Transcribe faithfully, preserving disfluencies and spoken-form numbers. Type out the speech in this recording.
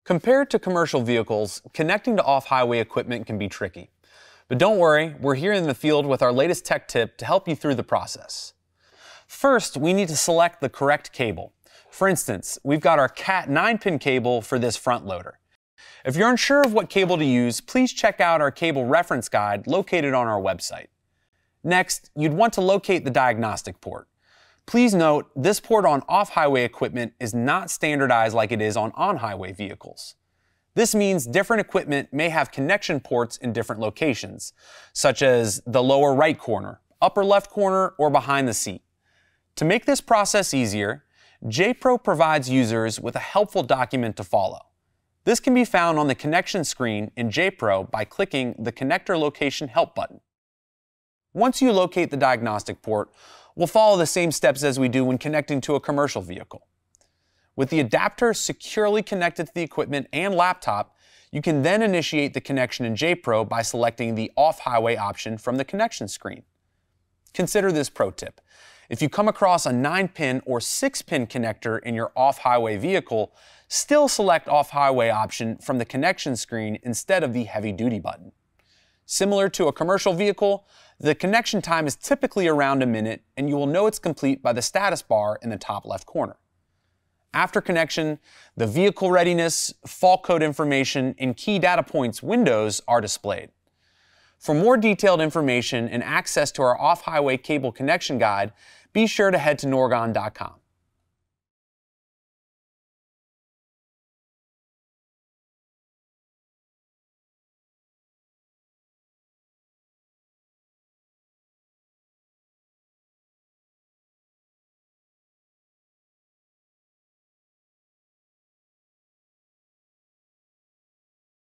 Compared to commercial vehicles, connecting to off-highway equipment can be tricky. But don't worry, we're here in the field with our latest tech tip to help you through the process. First, we need to select the correct cable. For instance, we've got our cat nine pin cable for this front loader. If you're unsure of what cable to use, please check out our cable reference guide located on our website. Next, you'd want to locate the diagnostic port. Please note, this port on off-highway equipment is not standardized like it is on on-highway vehicles. This means different equipment may have connection ports in different locations, such as the lower right corner, upper left corner, or behind the seat. To make this process easier, J Pro provides users with a helpful document to follow. This can be found on the connection screen in J Pro by clicking the Connector Location Help button. Once you locate the diagnostic port, we'll follow the same steps as we do when connecting to a commercial vehicle. With the adapter securely connected to the equipment and laptop, you can then initiate the connection in J Pro by selecting the off-highway option from the connection screen. Consider this pro tip. If you come across a nine pin or six pin connector in your off-highway vehicle, still select off-highway option from the connection screen instead of the heavy-duty button. Similar to a commercial vehicle, the connection time is typically around a minute, and you will know it's complete by the status bar in the top left corner. After connection, the vehicle readiness, fault code information, and key data points windows are displayed. For more detailed information and access to our off-highway cable connection guide, be sure to head to norgon dot com.